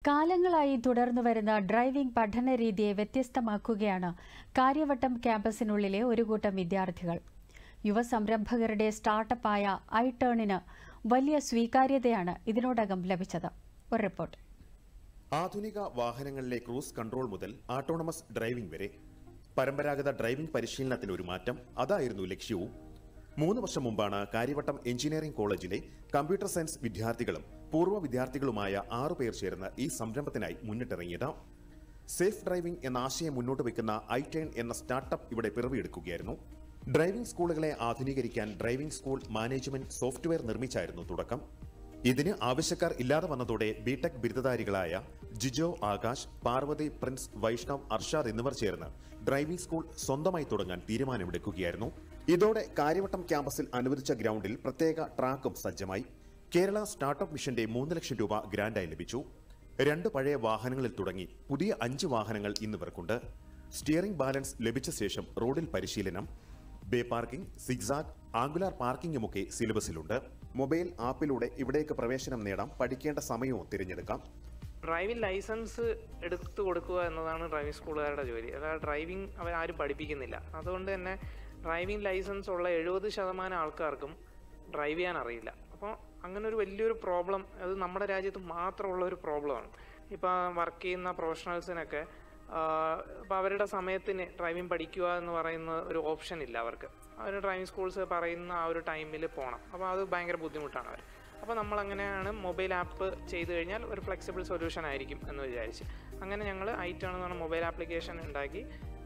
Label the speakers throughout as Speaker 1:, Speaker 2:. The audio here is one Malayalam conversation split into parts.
Speaker 1: കാലങ്ങളായി തുടർന്നുവരുന്ന ഡ്രൈവിംഗ് പഠന രീതിയെ വ്യത്യസ്തമാക്കുകയാണ് കാര്യവട്ടം ക്യാമ്പസിനുള്ളിലെ ഒരു കൂട്ടം വിദ്യാർത്ഥികൾ. യുവസംരംഭകരുടെ സ്റ്റാർട്ടപ്പായ ഐടേണിന് വലിയ സ്വീകാര്യതയാണ് ഇതിനോടകം ലഭിച്ചത്. ഒരു റിപ്പോർട്ട്.
Speaker 2: ആധുനിക വാഹനങ്ങളിലെ ക്രൂസ് കൺട്രോൾ മുതൽ ഓട്ടോണമസ് ഡ്രൈവിംഗ് വരെ പരമ്പരാഗത ഡ്രൈവിംഗ് പരിശീലനത്തിന് ഒരു മാറ്റം, അതായിരുന്നു ലക്ഷ്യവും. 3 വർഷം മുമ്പാണ് കാര്യവട്ടം എഞ്ചിനീയറിംഗ് കോളേജിലെ കമ്പ്യൂട്ടർ സയൻസ് വിദ്യാർത്ഥികളും പൂർവ്വ വിദ്യാർത്ഥികളുമായ 6 പേർ ചേർന്ന് ഈ സംരംഭത്തിനായി മുന്നിട്ടിറങ്ങിയത്. സേഫ് ഡ്രൈവിംഗ് എന്ന ആശയം മുന്നോട്ട് വയ്ക്കുന്ന ഐടേൺ എന്ന സ്റ്റാർട്ടപ്പ് ഇവിടെ പിറവിയെടുക്കുകയായിരുന്നു. ഡ്രൈവിംഗ് സ്കൂളുകളെ ആധുനീകരിക്കാൻ ഡ്രൈവിംഗ് സ്കൂൾ മാനേജ്മെന്റ് സോഫ്റ്റ്വെയർ നിർമ്മിച്ചായിരുന്നു തുടക്കം. ഇതിന് ആവശ്യക്കാർ ഇല്ലാതെ വന്നതോടെ ബിടെക് ബിരുദധാരികളായ ജിജോ ആകാശ്, പാർവതി, പ്രിൻസ്, വൈഷ്ണവ്, അർഷാദ് എന്നിവർ ചേർന്ന് ഡ്രൈവിംഗ് സ്കൂൾ സ്വന്തമായി തുടങ്ങാൻ തീരുമാനമെടുക്കുകയായിരുന്നു. ഇതോടെ കാര്യവട്ടം ക്യാമ്പസിൽ അനുവദിച്ച ഗ്രൗണ്ടിൽ പ്രത്യേക ട്രാക്കും സജ്ജമായി. കേരള സ്റ്റാർട്ടപ്പ് മിഷന്റെ 3 ലക്ഷം രൂപ ഗ്രാന്റായി ലഭിച്ചു. 2 പഴയ വാഹനങ്ങളിൽ തുടങ്ങി പുതിയ 5 വാഹനങ്ങൾ ഇന്നിവർക്കുണ്ട്. സ്റ്റിയറിംഗ് ബാലൻസ് ലഭിച്ച ശേഷം റോഡിൽ പരിശീലനം, ബേ പാർക്കിംഗ്, സിഗ്സാഗ്, ആംഗുലാർ പാർക്കിംഗുമൊക്കെ സിലബസിലുണ്ട്. മൊബൈൽ ആപ്പിലൂടെ ഇവിടേക്ക് പ്രവേശനം നേടാം. പഠിക്കേണ്ട സമയവും തിരഞ്ഞെടുക്കാം.
Speaker 3: ഡ്രൈവിംഗ് ലൈസൻസ് എടുത്തു കൊടുക്കുക എന്നതാണ് ഡ്രൈവിംഗ് സ്കൂളുകാരുടെ ജോലി. അതായത് ഡ്രൈവിംഗ് അവരാരും പഠിപ്പിക്കുന്നില്ല. അതുകൊണ്ട് തന്നെ ഡ്രൈവിംഗ് ലൈസൻസ് ഉള്ള 70% ആൾക്കാർക്കും ഡ്രൈവ് ചെയ്യാൻ അറിയില്ല. അപ്പോൾ അങ്ങനെ ഒരു വലിയൊരു പ്രോബ്ലം, അത് നമ്മുടെ രാജ്യത്ത് മാത്രമുള്ള ഒരു പ്രോബ്ലമാണ്. ഇപ്പോൾ വർക്ക് ചെയ്യുന്ന പ്രൊഫഷണൽസിനൊക്കെ അപ്പോൾ അവരുടെ സമയത്തിന് ഡ്രൈവിംഗ് പഠിക്കുക എന്ന് പറയുന്ന ഒരു ഓപ്ഷൻ ഇല്ല അവർക്ക്. അവർ ഡ്രൈവിംഗ് സ്കൂൾസ് പറയുന്ന ആ ഒരു ടൈമിൽ പോകണം. അപ്പോൾ അത് ഭയങ്കര ബുദ്ധിമുട്ടാണ് അവർ. അപ്പോൾ നമ്മളങ്ങനെയാണ് മൊബൈൽ ആപ്പ് ചെയ്ത് കഴിഞ്ഞാൽ ഒരു ഫ്ലെക്സിബിൾ സൊല്യൂഷൻ ആയിരിക്കും എന്ന് വിചാരിച്ച് അങ്ങനെ ഞങ്ങൾ ഐടേൺ എന്ന് പറഞ്ഞ മൊബൈൽ ആപ്ലിക്കേഷൻ ഉണ്ടാക്കി.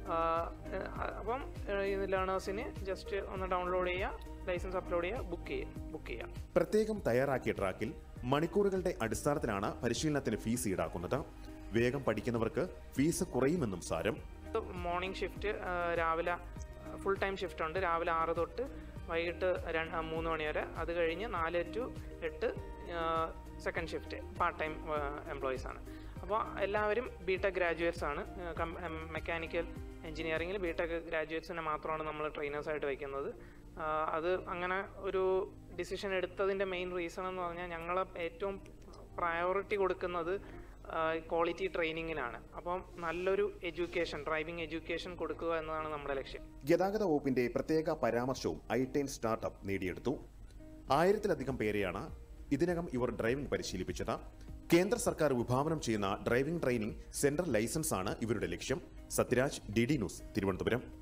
Speaker 3: അപ്പം ലേണേഴ്സിന് ജസ്റ്റ് ഒന്ന് ഡൗൺലോഡ് ചെയ്യുക, ലൈസൻസ് അപ്ലോഡ് ചെയ്യുക, ബുക്ക് ചെയ്യുക.
Speaker 2: പ്രത്യേകം തയ്യാറാക്കിയ ട്രാക്കിൽ മണിക്കൂറുകളുടെ അടിസ്ഥാനത്തിലാണ് പരിശീലനത്തിന് ഫീസ് ഈടാക്കുന്നത്. വേഗം പഠിക്കുന്നവർക്ക് ഫീസ് കുറയുമെന്നും സാരം.
Speaker 3: മോർണിംഗ് ഷിഫ്റ്റ്, രാവിലെ ഫുൾ ടൈം ഷിഫ്റ്റ് ഉണ്ട്. രാവിലെ 6 തൊട്ട് വൈകിട്ട് 3 മണി വരെ. അത് കഴിഞ്ഞ് 4 to 8 second shift part time employees ആണ്. അപ്പോൾ എല്ലാവരും ബിടെക് ഗ്രാജുവേറ്റ്സ് ആണ്. മെക്കാനിക്കൽ എഞ്ചിനീയറിംഗിൽ ബിടെക് ഗ്രാജുവേറ്റ്സിനെ മാത്രമാണ് നമ്മൾ ട്രെയിനേഴ്സായിട്ട് വയ്ക്കുന്നത്. അത് അങ്ങനെ ഒരു ഡിസിഷൻ എടുത്തതിൻ്റെ മെയിൻ റീസൺ എന്ന് പറഞ്ഞാൽ ഞങ്ങൾ ഏറ്റവും പ്രയോറിറ്റി കൊടുക്കുന്നത് ക്വാളിറ്റി ട്രെയിനിങ്ങിനാണ്. അപ്പം നല്ലൊരു എഡ്യൂക്കേഷൻ, ഡ്രൈവിംഗ് എഡ്യൂക്കേഷൻ കൊടുക്കുക എന്നതാണ് നമ്മുടെ ലക്ഷ്യം.
Speaker 2: ഗതാഗത വകുപ്പിന്റെ പ്രത്യേക പരാമർശവും ഐടേൺ സ്റ്റാർട്ടപ്പ് നേടിയെടുത്തു. 1000-ലധികം പേരെയാണ് ഇതിനകം ഇവർ ഡ്രൈവിംഗ് പരിശീലിപ്പിച്ചത്. കേന്ദ്ര സർക്കാർ വിഭാവനം ചെയ്യുന്ന ഡ്രൈവിംഗ് ട്രെയിനിംഗ് സെന്റർ ലൈസൻസ് ആണ് ഇവരുടെ ലക്ഷ്യം. Sathyaraj, DD news, Thiruvananthapuram.